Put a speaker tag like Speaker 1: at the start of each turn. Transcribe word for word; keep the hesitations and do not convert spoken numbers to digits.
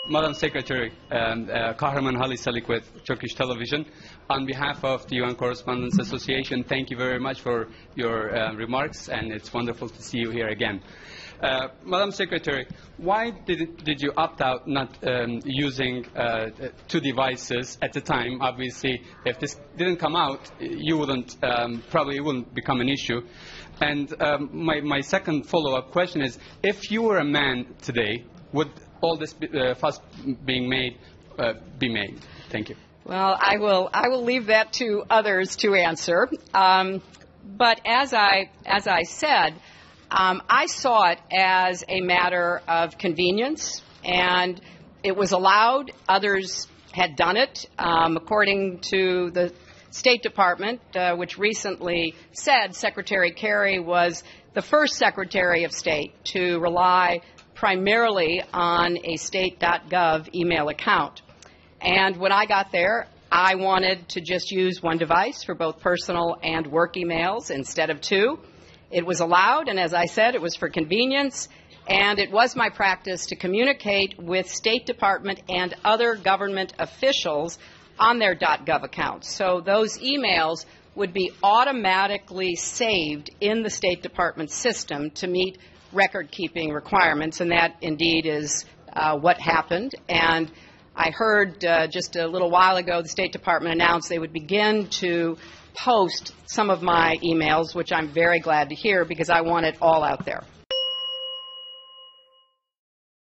Speaker 1: Madam Secretary, um, uh, Kahraman Halis Salik with Turkish Television. On behalf of the U N Correspondents Association, thank you very much for your uh, remarks, and it's wonderful to see you here again. Uh, Madam Secretary, why did, it, did you opt out not um, using uh, two devices at the time? Obviously, if this didn't come out, you wouldn't, um, probably it wouldn't become an issue. And um, my, my second follow-up question is, if you were a man today, would all this uh, fuss being made uh, be made? Thank you.
Speaker 2: Well, I will. I will leave that to others to answer. Um, but as I as I said, um, I saw it as a matter of convenience, and it was allowed. Others had done it, um, according to the State Department, uh, which recently said Secretary Kerry was the first Secretary of State to rely primarily on a state dot gov email account. And when I got there, I wanted to just use one device for both personal and work emails instead of two. It was allowed, and as I said, it was for convenience, and it was my practice to communicate with State Department and other government officials on their .gov accounts. So those emails would be automatically saved in the State Department system to meet record-keeping requirements, and that indeed is uh, what happened. And I heard uh, just a little while ago the State Department announced they would begin to post some of my emails, which I'm very glad to hear because I want it all out there.